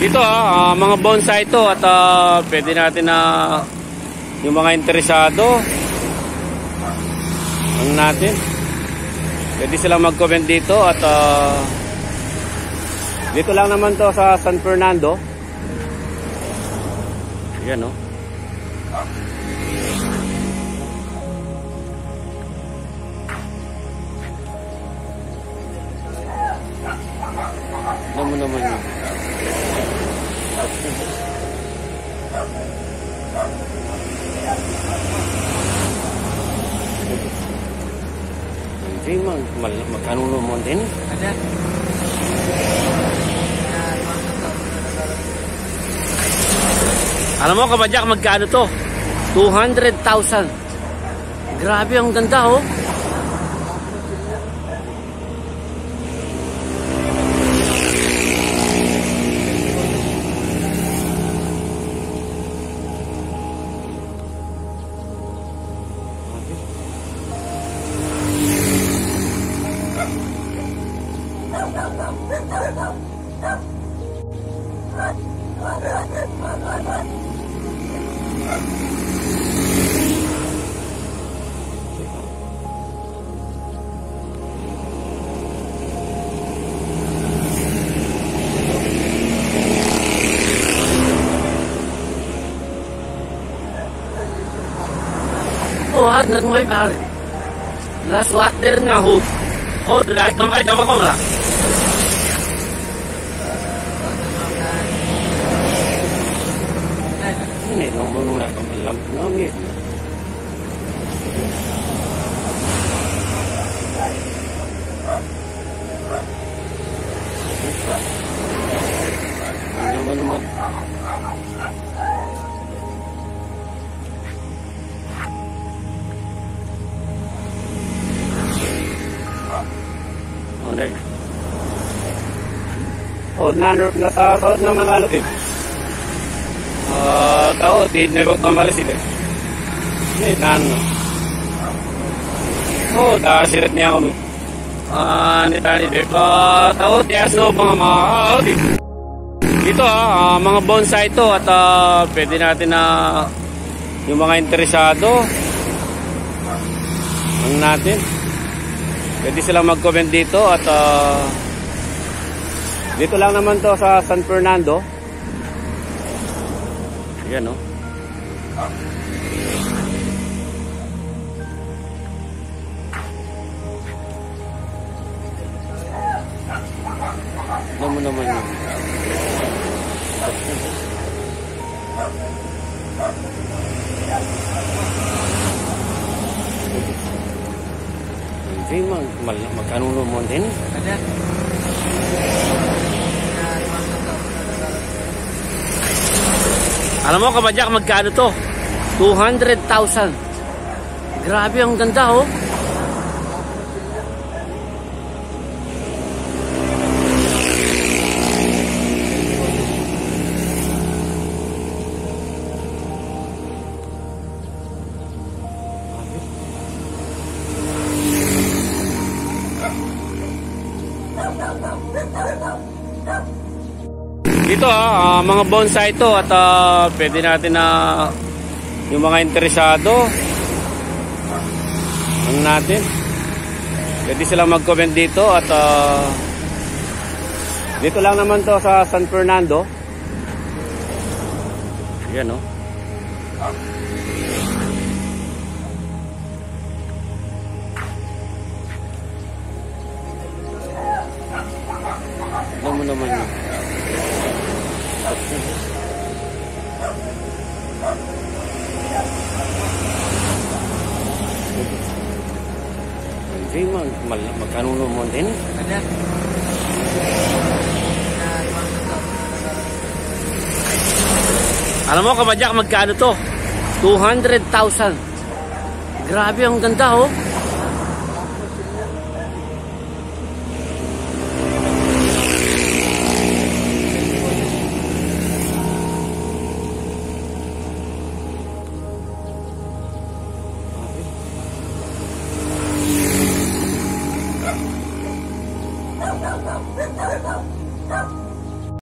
Dito mga bonsai ito at pwede natin na yung mga interesado natin. Pwede silang mag-comment dito at dito lang naman to sa San Fernando. Yan Ano naman yun? Hindi magkano naman din? Alam mo kabadyak magkano to? 200,000. Grabe ang ganda At nagmay pare. Last water nga ho. Dahil kamay daw ako na. Ini nomor muna kamalam. Nami. Naman. Nanor na sa kaot na manalot kaot di nebok kamalis ito nano dasirat niya ako nitani dito kaot di aso mga kaot dito mga bonsai ito at pwede natin na yung mga interesado natin pwede silang mag-comment dito at dito lang naman to sa San Fernando. Yan Ano naman yun? Hindi magkano naman din? Alam mo kabadyak magkano to? 200,000. Grabe ang ganda Dito mga bonsai ito at pwede natin na yung mga interesado natin. Pwede silang mag-comment dito at dito lang naman to sa San Fernando. Yan Ano naman yun? Hindi magkano naman din? Alam mo kabadyak magkano to? 200,000. Grabe ang ganda